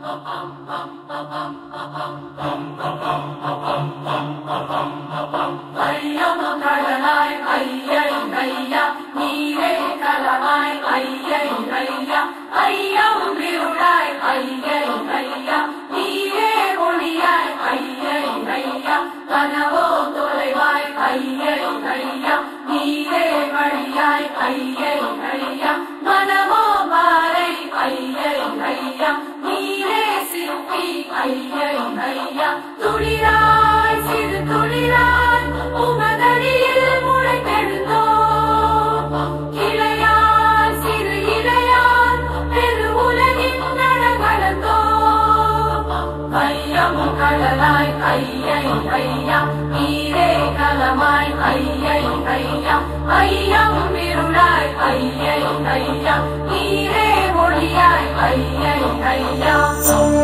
ஐயம் கடலாய் ஐயை ஐயா நீரே கலவாய் ஐயை ஐயா ஐயம் விருளாய் ஐயை ஐயா நீரே ஒளியாய் ஐயை ஐயா கனவோ தொலைவாய் ஐயை ஐயா நீரே வழியாய் ஐயை ஐயா மனமோ பாறை ஐயை ஐயா நீரே சிற்பி ஐயை ஐயா துளிராய் சிறு துளிராய் உமதடியில் முளைத்தெழுந்தோம் இளையார் சிறு இளையார் பெரு உலகின் நடவளர்ந்தோம் ஐயம் கடலாய் ஐயை ஐயா நீரே கலமாய் ஐயை ஐயா ஐயம் விருளாய் ஐயை ஐயா நீரே ஒளியாய் ஐயை ஐயா